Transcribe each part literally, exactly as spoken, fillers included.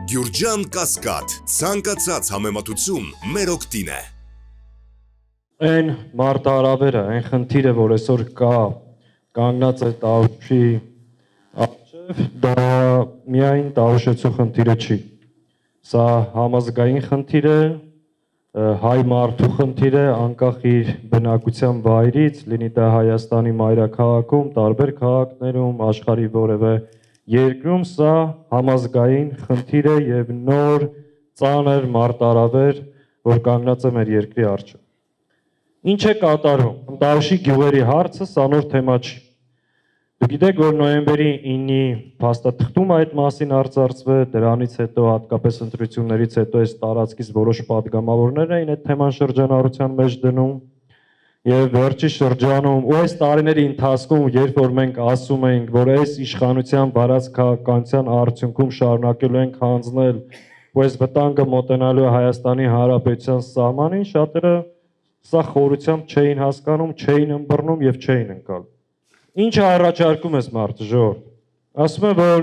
Գյուրջան Կասկադ, ցանկացած համեմատություն մեր օգտին է։ Այն մարտահրավերը, այն խնդիրը, որ այսօր կա, կանգնած է Տավուշի առջև, դա միայն Տավուշեցու խնդիրը չի։ Սա համազգային խնդիր է, հայ մարդու խնդիր է, անկախ իր բնակության վայրից, լինի դա Հայաստանի մայրաքաղաքում, տարբեր քաղաքներում, աշխարհի որևէ երկրում, սա համազգային խնդիր է եւ նոր ծանր մարտահրավեր, որ կանգնած է մեր երկրի առջև։ Ինչ է կատարվում։ Տավուշի գյուղերի հարցը սա նոր թեմա չի։ Դուք գիտեք, որ նոյեմբերի ինը փաստաթղթում այդ մասին արծարծվել, դրանից հետո հատկապես ընտրություններից հետո այս տարածքից որոշ պատգամավորներ էին այդ թեման շրջանառության մեջ դնում եւ վերջի շրջանում ու այս տարիների ընթացքում, երբ որ մենք ասում ենք, որ այս իշխանության վարած քաղաքականության արդյունքում շարունակելու ենք հանձնել ու այս վտանգը մոտենալու է Հայաստանի Հանրապետության սահմանին, շատերը սա խորությամբ չէին հասկանում, չէին ըմբռնում եւ չէին ընկալում։ Ինչ առաջարկում ես մարդը, ժողովուրդ։ Ասում է, որ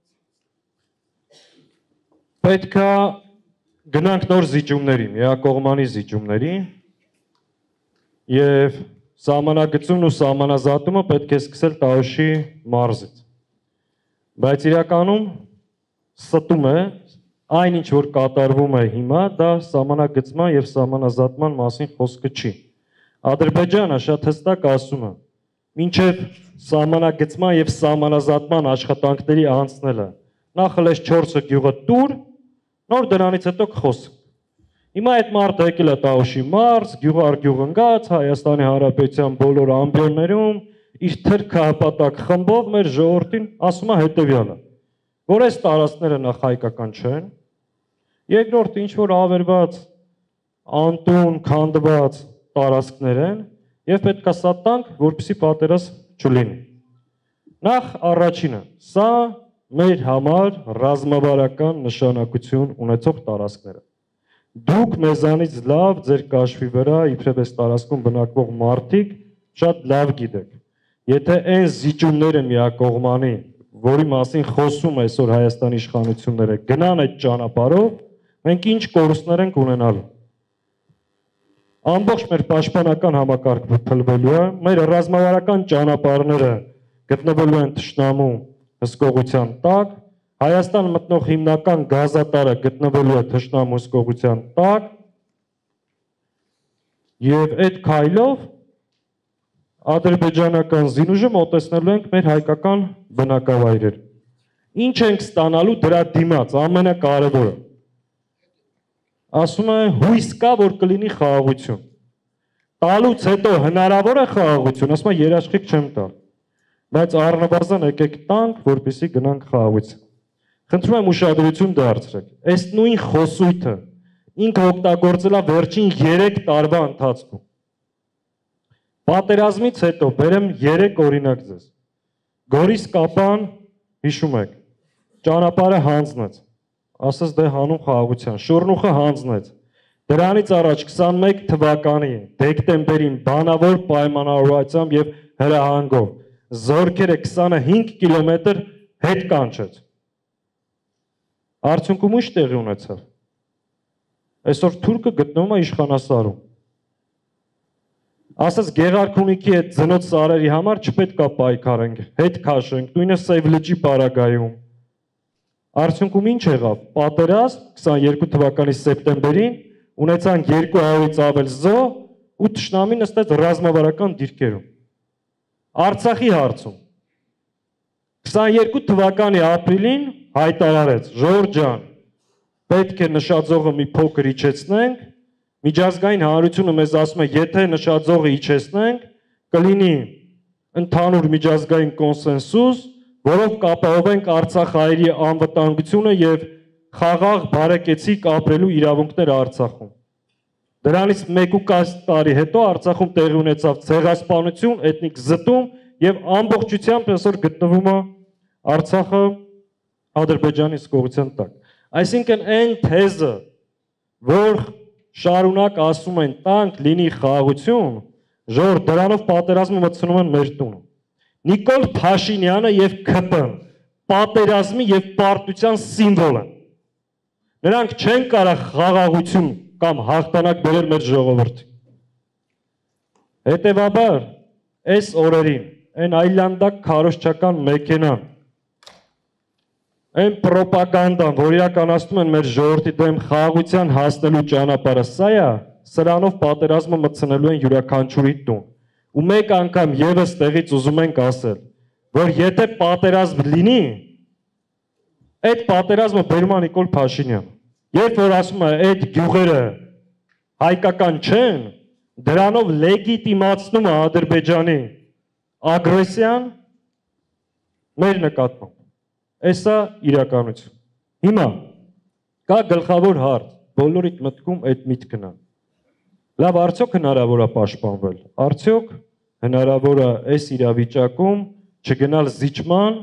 պետք է գնանք նոր զիջումների, միակողմանի զիջումների եւ սահմանագծումն ու սահմանազատումը պետք է սկսել Տավուշի մարզից։ Բայց իրականում ստում է այն ինչ որ կատարվում է հիմա, դա սահմանագծման եւ սահմանազատման մասին խոսքը չի։ Ադրբեջանը շատ հստակ ասում է, մինչև սահմանագծման եւ սահմանազատման աշխատանքների անցնելը, նախ հենց չորսը գյուղը տուր, նոր դրանից հետո կխոսենք։ Հիմա այդ մարդը եկել է Տավուշի մարզ, գյուղ առ գյուղ ընկած, Հայաստանի Հանրապետության բոլոր ամբիոններում, իր թրքահպատակ խմբով մեր ժողովրդին ասում է հետեւյալը, որ այս տարածքները նախ հայկական չեն, երկրորդ ինչ որ ավերված, անտուն, քանդված տարածքներ են, եւ պետք է սա տանք, որպեսզի պատերազմ չլինի։ Նախ առաջինը, սա մեր համար ռազմավարական նշանակություն ունեցող տարածքներ են։ Դուք մեզանից լավ ձեր կաշվի վրա իբրև այս տարածքում բնակվող մարդիկ շատ լավ գիտեք։ Եթե այն զիջումները միակողմանի, որի մասին խոսում է այսօր Հայաստանի իշխանությունները, գնան այդ ճանապարհով, մենք ինչ կորուստներ ենք ունենալու։ Ամբողջ մեր պաշտպանական համակարգը փլվելու է, մեր ռազմավարական ճանապարհները գտնվելու են թշնամու հսկողության տակ, Հայաստան մտնող հիմնական գազատարը գտնվելու է թշնամու հսկողության տակ, եւ այդ քայլով ադրբեջանական զինուժը մոտեցնելու ենք մեր հայկական բնակավայրեր։ Ինչ ենք ստանալու դրա դիմաց, ամենակարևորը։ Ասում է հույս կա, որ կլինի խաղաղություն։ Տալուց հետո հնարավոր է խաղաղություն, ասում է երաշխիք չեմ տալ։ Բայց առնվազն եկեք տանք, որպեսզի գնանք խաղաղություն։ Խնդրում եմ ուշադրություն դարձրեք։ Այս նույն խոսույթը ինքը օգտագործել է վերջին երեք տարվա ընթացքում։ Պատերազմից հետո բերեմ երեք օրինակ ձեզ։ Գորիս Կապան, հիշում եք, ճանապարհը հանձնեց։ Ասես դե հանուն խաղաղության, Շորնուխը հանձնեց։ Դրանից առաջ քսանմեկ թվականի դեկտեմբերին բանավոր պայմանավորվածությամբ եւ հրահանգով զորքերը քսանհինգ կիլոմետր հետ կանչեց։ Արդյունքում ինչ տեղի ունեցավ։ Այսօր թուրքը գտնվում է իշխանասարում։ Ասես Գեղարքունիքի այդ ծնոց սարերի համար չպետք է պայքարենք, հետ քաշենք, նույնը Սև լճի պարագայում։ Արդյունքում ինչ եղավ։ Պատերազմ քսաներկու թվականի սեպտեմբերին ունեցանք երկու հարյուրից ավել զոհ ու թշնամին նստեց ռազմավարական դիրքերում։ Արցախի հարցում քսաներկու թվականի ապրիլին հայտարարեց. ժողովուրդ ջան, պետք է նշաձողը մի փոքր իջեցնենք, միջազգային հանրությունը մեզ ասում է, եթե նշաձողը իջեցնենք, կլինի ընդհանուր միջազգային կոնսենսուս, որով կապահովենք Արցախահայերի անվտանգությունը եւ խաղաղ բարեկեցիկ ապրելու իրավունքները Արցախում։ Դրանից մեկուկես տարի հետո Արցախում տեղի ունեցավ ցեղասպանություն, էթնիկ զտում եւ ամբողջությամբ այսօր գտնվում է Արցախը Ադրբեջանի հսկողության տակ։ Այսինքն այն թեզը, որ շարունակ ասում են տանք լինի խաղաղություն, ժողովուրդ դրանով պատերազմը մտցնում են մեր տունը։ Նիկոլ Փաշինյանը եւ ՔՊ-ն պատերազմի եւ պարտության սիմվոլ են։ Նրանք չեն կարող խաղաղություն կամ հաղթանակ բերել մեր ժողովրդին։ Հետևաբար, այս օրերին, այն այլանդակ քարոզչական մեքենան, այն պրոպագանդան, որ իրականացնում են մեր ժողովրդի դեմ խաղաղության հասնելու ճանապարհը, սա է, սրանով պատերազմը մտցնելու են յուրաքանչյուրի տուն։ Ու մեկ անգամ եւս տեղից ուզում ենք ասել, որ եթե պատերազմ լինի, այդ պատերազմը բերում է Նիկոլ Փաշինյանը։ Երբ որ ասում է այդ գյուղերը հայկական չեն, դրանով լեգիտիմացնում է Ադրբեջանի ագրեսիան մեր նկատմամբ։ Էսա իրականություն։ Հիմա կա գլխավոր հարց, բոլորիդ մտքում այդ միտքն է։ Լավ, արդյոք հնարավոր է պաշտպանվել։ Արդյոք հնարավոր է այս իրավիճակում չգնալ զիջման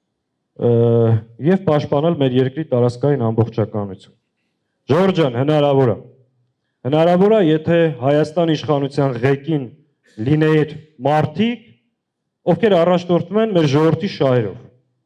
եւ պաշտպանել մեր երկրի տարածքային ամբողջականություն։ Ժորժ ջան, հնարավոր է։ Հնարավոր է, եթե Հայաստան իշխանության ղեկին լինեիր մարդիկ, ովքեր առաջնորդվում են մեր ժողովրդի շահերով,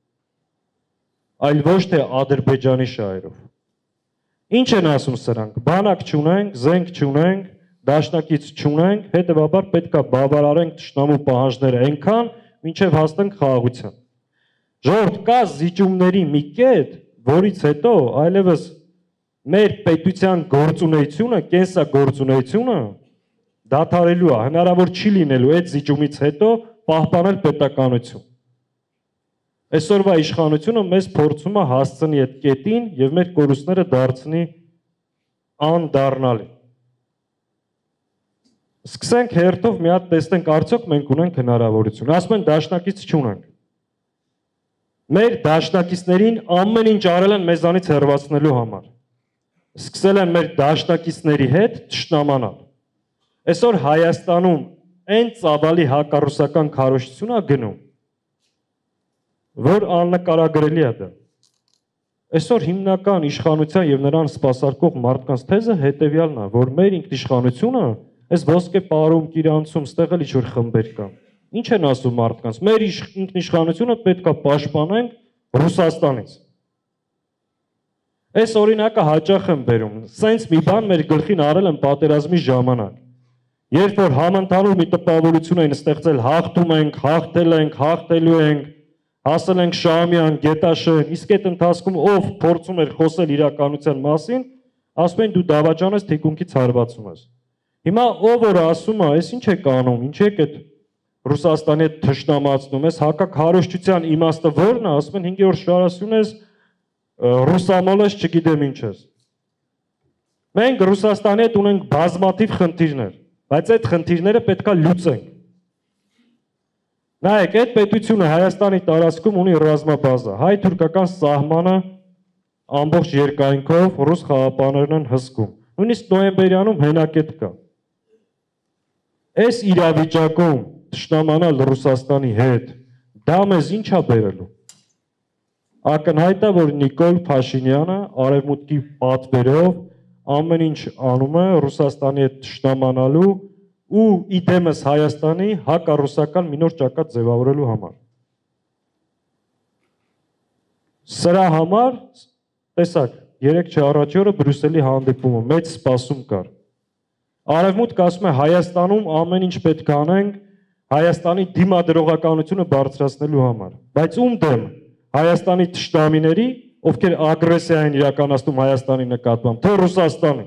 այլ ոչ թե Ադրբեջանի շահերով։ Ինչ են ասում սրանք։ Բանակ չունենք, զենք չունենք, դաշնակից չունենք, հետևաբար պետք է բավարարենք թշնամու պահանջները այնքան, մինչև հասնենք խաղաղության։ Ժողովուրդ, կա զիջումների մի կետ, որից հետո այլևս մեր պետության գործունեությունը, կենսագործունեությունը դադարելու է, հնարավոր չի լինելու այդ զիջումից հետո պահպանել պետականություն։ Այսօրվա իշխանությունը մեզ փորձում է հասցնի այդ կետին եւ մեր կորուստները դարձնի անդառնալի։ Սկսենք հերթով մի հատ տեսնենք, արդյոք մենք ունենք հնարավորություն։ Ասում են դաշնակից չունենք։ Մեր դաշնակիցներին ամեն ինչ արել են մեզանից հեռացնելու համար։ Սկսել են մեր դաշնակիցների հետ թշնամանալ։ Այսօր Հայաստանում այն ծավալի հակառուսական քարոզչություն է գնում, որ աննկարագրելի է դա։ Այսօր հիմնական իշխանության եւ նրան սպասարկող մարդկանց թեզը հետեւյալն է, որ մեր ինքնիշխանությունը այս ոսկե պարում, Կիրանցում, ստեղ էլ ինչ-որ խմբեր կան։ Ինչ են ասում մարդկանց։ Մեր ինքնիշխանությունը պետք է պաշտպանենք Ռուսաստանից։ Այս օրինակը հաճախ եմ բերում։ Սենց մի բան մեր գլխին արել են պատերազմի ժամանակ։ Երբ որ համընդհանուր մի տպավորություն են ստեղծել, հաղթում ենք, հաղթել ենք, հաղթելու ենք, հասել ենք Շահումյան, Գետաշեն, իսկ այդ ընթացքում ով փորձում էր խոսել իրականության մասին, ասում են դու դավաճան ես, թիկունքից հարվածում ես։ Հիմա ով որ ասում է, այս ինչ է կանում, ինչ եք այդ Ռուսաստանի հետ թշնամացնում ես, հակաքարոզչության իմաստը ո՞րն է, ասում են հինգերորդ շարասյուն ես, ռուսամոլ ես, չգիտեմ ինչ ես։ Մենք Ռուսաստանի հետ ունենք բազմաթիվ խնդիրներ, բայց այդ խնդիրները պետք է լուծենք։ Նայեք, այդ պետությունը Հայաստանի տարածքում ունի ռազմաբազա, հայ-թուրքական սահմանը ամբողջ երկայնքով ռուս խաղապաներն են հսկում, նույնիսկ նոյեմբերյանում հենակետ կա։ Այս իրավիճակում թշնամանալ Ռուսաստանի հետ, դա մեզ ինչ է բերելու։ Ակնհայտ է, որ Նիկոլ Փաշինյանը արևմուտքի պատվերով ամեն ինչ անում է Ռուսաստանի հետ թշնամանալու ու իդեմս Հայաստանի հակառուսական մի նոր ճակատ ձևավորելու համար։ Սրա համար, տեսակ, երեք չէ առաջի օրը Բրյուսելի հանդիպումը, մեծ սպասում կար։ Արևմուտքը ասում է Հայաստանում ամեն ինչ պետք է անենք Հայաստանի դիմադրողականությունը բարձրացնելու համար, բայց ում դեմ Հայաստանի թշնամիների, ովքեր ագրեսիա են իրականացնում Հայաստանի նկատմամբ, թե Ռուսաստանի։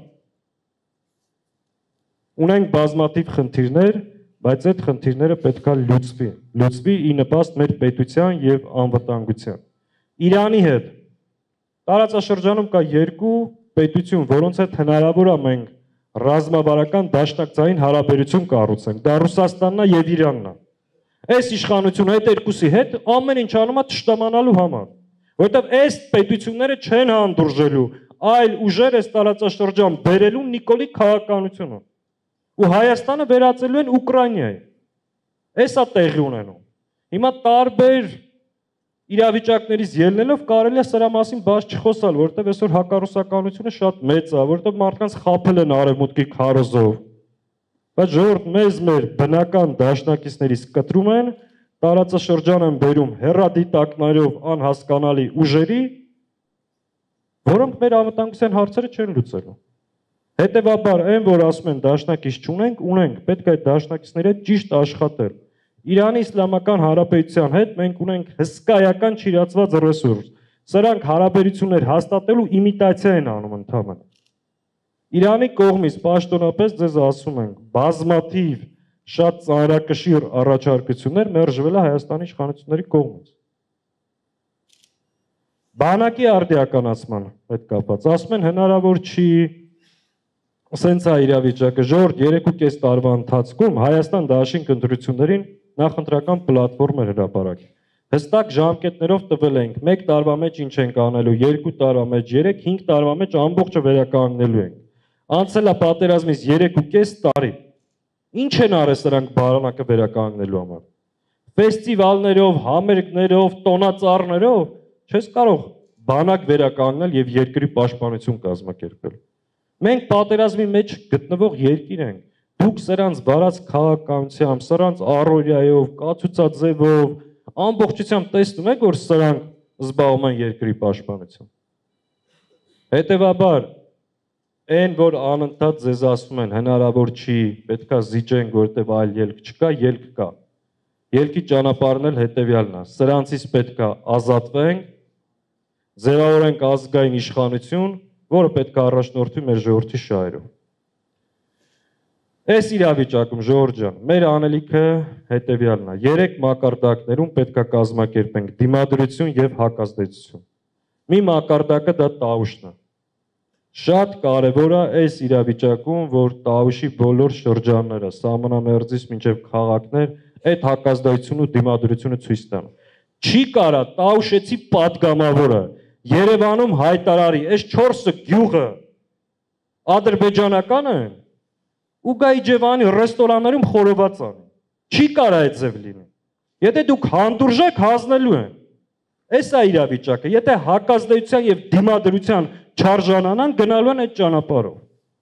Ունենք բազմաթիվ խնդիրներ, բայց այդ խնդիրները պետք է լուծվի, լուծվի ի նպաստ մեր պետության եւ անվտանգության։ Իրանի հետ տարածաշրջանում կա երկու պետություն, որոնց հետ հնարավոր է մենք ռազմավարական դաշնակցային հարաբերություն կառուցենք, դա Ռուսաստանն է եւ Իրանն է։ Այս իշխանությունը այդ երկուսի հետ ամեն ինչ անում է թշնամանալու համար, որովհետեւ այս պետությունները չեն հանդուրժելու, այլ ուժեր այս տարածաշրջան բերելու Նիկոլի քաղաքականությունը։ Ու Հայաստանը վերածելու են Ուկրաինայի։ Էսա տեղի ունենում։ Հիմա տարբեր իրավիճակներից ելնելով կարելի է սրա մասին բաց չխոսալ, որովհետև այսօր հակառուսականությունը շատ մեծ է, որովհետև մարդկանց խաբել են արևմուտքի քարոզով։ Բայց ժողովուրդ մեզ մեր բնական դաշնակիցներից կտրում են, տարածաշրջան են բերում հեռադիտակներով անհասկանալի ուժերի, որոնք մեր անվտանգության հարցերը չեն լուծելու։ Հետևաբար, այն որ ասում են դաշնակից չունենք, ունենք, պետք է այդ դաշնակիցների հետ ճիշտ աշխատել։ Իրանի Իսլամական Հանրապետության հետ մենք ունենք հսկայական չիրացված ռեսուրս։ Սրանք հարաբերություններ հաստատելու իմիտացիա են անում ընդհանրապես։ Իրանի կողմից պաշտոնապես ձեզ ասում ենք, բազմաթիվ շատ ծանրակշիռ առաջարկություններ մերժվել է Հայաստանի իշխանությունների կողմից։ Բանակի արդիականացման հետ կապված ասում են հնարավոր չի, սենց է իրավիճակը, ժողովուրդ երեք ու կես տարվա ընթացքում Հայաստան դաշինք ընտրություններին նախընտրական պլատֆորմ էր հրապարակել։ Հստակ ժամկետներով տվել ենք, մեկ տարվա մեջ ինչ ենք անելու, երկու տարվա մեջ երեք, հինգ տարվա մեջ ամբողջը վերականգնելու ենք։ Անցել է պատերազմից երեք ու կես տարի։ Ինչ են արել սրանք բանակը վերականգնելու համար։ Ֆեստիվալներով, համերգներով, տոնածառներով չես կարող բանակ վերականգնել եւ երկրի պաշտպանություն կազմակերպել։ Մենք պատերազմի մեջ գտնվող երկիր ենք։ Դուք սրանց վարած քաղաքականությամբ, սրանց առօրյայով, կացուցաձևով, ամբողջությամբ տեսնում եք, որ սրանք զբաղվում են երկրի պաշտպանությամբ։ Հետևաբար, այն որ անընդհատ ձեզ ասում են հնարավոր չի, պետքա զիջենք, որտեղ այլ ելք չկա, ելք կա։ Ելքի ճանապարհն էլ հետևյալն է։ Սրանցից պետքա ազատվենք, ձևավորենք ազգային իշխանություն, որը պետք է առաջնորդվի մեր ժողովրդի շահերով։ Այս իրավիճակում ժողովուրդ ջան, մեր անելիքը հետևյալն է։ Երեք մակարդակներում պետք է կազմակերպենք դիմադրություն եւ հակազդեցություն։ Մի մակարդակը դա Տավուշն է։ Շատ կարևոր է այս իրավիճակում, որ Տավուշի բոլոր շրջանները, սահմանամերձից մինչև քաղաքներ, այդ հակազդեցությունը ու դիմադրությունը ցույց տան։ Չի կարա Տավուշեցի պատգամավորը Երևանում հայտարարի, այս չորսը գյուղը ադրբեջանական են ու գա Իջևանի ռեստորաններում խորոված անի։ Չի կարա այդ ձև լինի։ Եթե դուք հանդուրժեք, հանձնելու են։ Այս է իրավիճակը։ Եթե հակազդեցության եւ դիմադրության չարժանանան, գնալու են այդ ճանապարհով։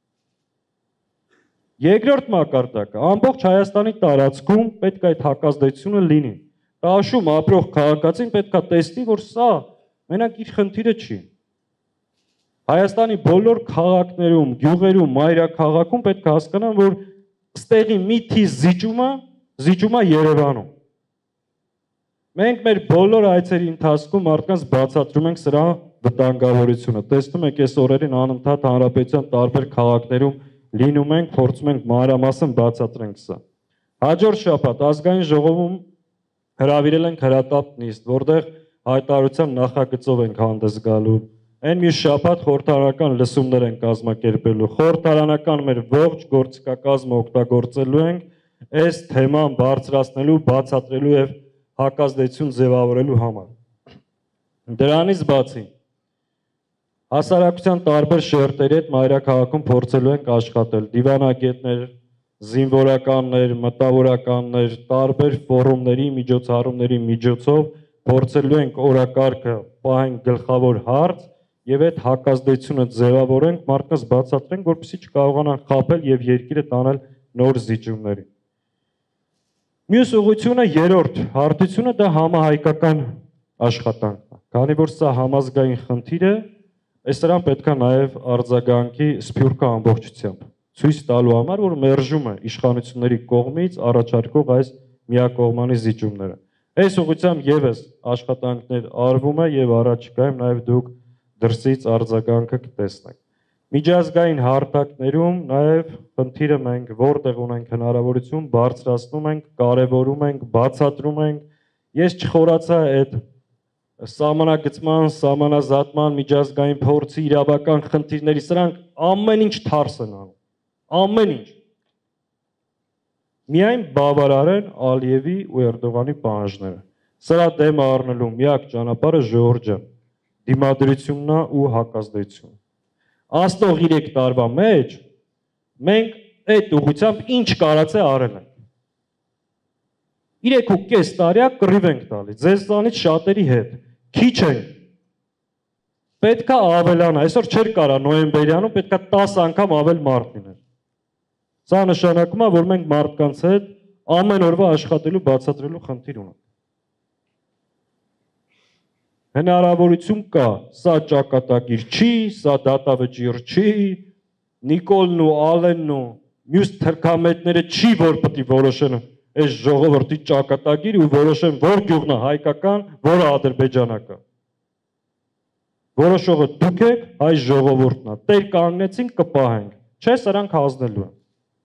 Երկրորդ մակարդակը, ամբողջ Հայաստանի տարածքում պետք է այդ հակազդեցությունը լինի։ Տաշում ապրող քաղաքացին պետք է տեսնի, որ սա մենակ իր խնդիրը չի։ Հայաստանի բոլոր քաղաքներում, գյուղերում, մայրաքաղաքում պետք է հասկանան, որ ստեղի մի թիվ զիջումը, զիջումը Երևանում։ Մենք մեր բոլոր այցերի ընթացքում մարդկանց բացատրում ենք սրա վտանգավորությունը։ Տեսնում եք, այս օրերին անընդհատ հանրապետության տարբեր քաղաքներում լինում ենք, փորձում ենք մանրամասն բացատրենք սա։ Հաջորդ շաբաթ ազգային ժողովում հրավիրել ենք հրատապ նիստ, որտեղ հայտարարության նախագծով ենք հանդես գալու։ Այն մյուս շաբաթ խորհրդարանական լսումներ են կազմակերպելու։ Խորհրդարանական մեր ողջ գործիքակազմը օգտագործելու ենք այս թեման բարձրացնելու, բացատրելու եւ հակազդեցություն ձևավորելու համար։ Դրանից բացի հասարակության տարբեր շերտերի հետ մայրաքաղաքում փորձելու ենք աշխատել դիվանագետներ, զինվորականներ, մտավորականներ, տարբեր ֆորումների, միջոցառումների միջոցով փորձելու ենք օրակարգը պահենք գլխավոր հարց եւ այդ հակազդեցությունը ձևավորենք, մարդկանց բացատրենք, որպեսզի չկարողանան խաբել եւ երկիրը տանել նոր զիջումների։ Մյուս ուղղությունը երրորդ հարթությունը դա համահայկական աշխատանքն է։ Քանի որ սա համազգային խնդիր է, այս դրան պետք է նաեւ արձագանքի սփյուռքը ամբողջությամբ ցույց տալու համար, որ մերժում է իշխանությունների կողմից առաջարկող այս միակողմանի զիջումները։ Այս ուղղությամբ եւս աշխատանքներ արվում է եւ առաջիկայում նաեւ դուք դրսից արձագանքը կտեսնեք։ Միջազգային հարթակներում նաեւ խնդիրը մենք որտեղ ունենք հնարավորություն բարձրացնում ենք, կարևորում ենք, բացատրում ենք։ Ես չխորացա այդ սահմանագծման, սահմանազատման, միջազգային փորձի, իրավական խնդիրների, սրանք ամեն ինչ թարս են անում։ Ամեն ինչ։ Միայն բավարար են Ալիևի ու Էրդողանի պահանջները։ Սրա դեմ առնելու միակ ճանապարհը ժողովուրդ ջան, դիմադրությունն ու հակազդեցությունը։ Աստող երեք տարվա մեջ մենք այդ ուղղությամբ ինչ կարած է արել ենք։ երեք ու կես տարիա կռիվ ենք տալի, ձեզանից շատերի հետ, քիչ ենք։ Պետքա ավելանա, այսօր չէր կարա նոյեմբերյանում պետքա տասը անգամ ավել մարդ լիներ։ Սա նշանակում է, որ մենք մարդկանց հետ ամեն օրվա աշխատելու, բացատրելու խնդիր ունենք։ հնարավորություն կա, սա ճակատագիր չի, սա դատավճիռ չի, Նիկոլն ու Ալենն ու մյուս թրքամետները չի որ պետք է որոշեն այս ժողովրդի ճակատագիր ու որոշեն որ գյուղն է հայկական, որը ադրբեջանական։ Որոշողը դուք եք, հայ ժողովուրդն է։ Տեր կանգնեցին կպահենք, չէ սրանք հանձնելու են։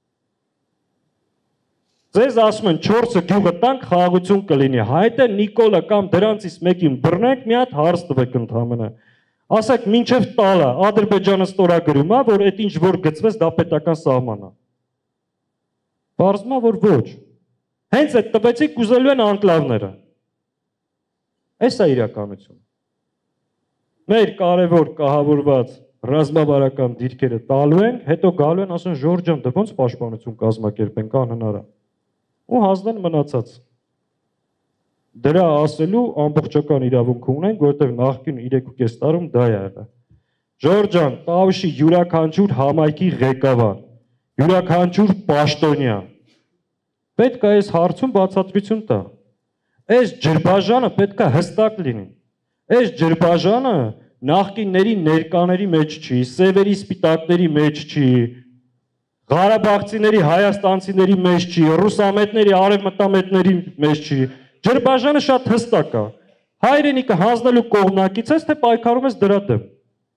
Ձեզ ասում են չորսը գյուղը տանք խաղաղություն կլինի, հայտը Նիկոլը կամ դրանցից մեկին բռնեք, մի հատ հարց տվեք ընդհանրապես։ Ասեք մինչև տալը Ադրբեջանը ստորագրում է, որ այդ ինչ որ գծվեց դա պետական սահման է։ Պարզվում է, որ ոչ։ Հենց այդ տվեցիք կուզելու են անկլավները։ Այս է իրականությունը։ Մեր կարևոր կահավորված ռազմավարական դիրքերը տալու ենք, հետո գալու են ասեն Ժորժ ջան, դե ոնց պաշտպանություն կազմակերպենք, անհնար է։ Ու հանձնեն մնացած։ Դրա ասելու ամբողջական իրավունք ունենք, որովհետև նախկին երեք ու կես տարում դա է եղել։ Ժորժ ջան, Տավուշի յուրաքանչյուր համայնքի ղեկավար, յուրաքանչյուր պաշտոնյա պետք է այս հարցում բացատրություն տա։ Այս ջրբաժանը պետք է հստակ լինի։ Այս ջրբաժանը նախկինների ներկաների մեջ չի, սևերի սպիտակների մեջ չի, Ղարաբաղցիների, հայաստանցիների մեջ չի, ռուսամետների, արևմտամետների մեջ չի։ Ջրբաժանը շատ հստակ է։ Հայրենիքը հանձնելու կողմնակից ես, թե պայքարում ես դրա դեմ։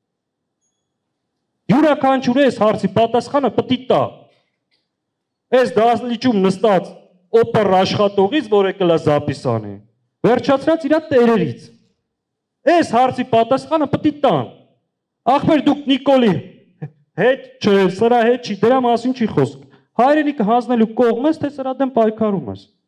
Յուրաքանչյուր այս հարցի պատասխանը պետք է տա։ Այս դասլիճում նստած օպեր աշխատողից, որ եկել է Զապիսանի, վերջացրած իր տերերից։ Այս հարցի պատասխանը պետք է տան։ Ախպեր դուք Նիկոլի հետ չէ, սրա հետ չի, դրա մասին չի խոսք։ Հայրենիքը հանձնելու կողմ ես, թե սրա դեմ պայքարում ես։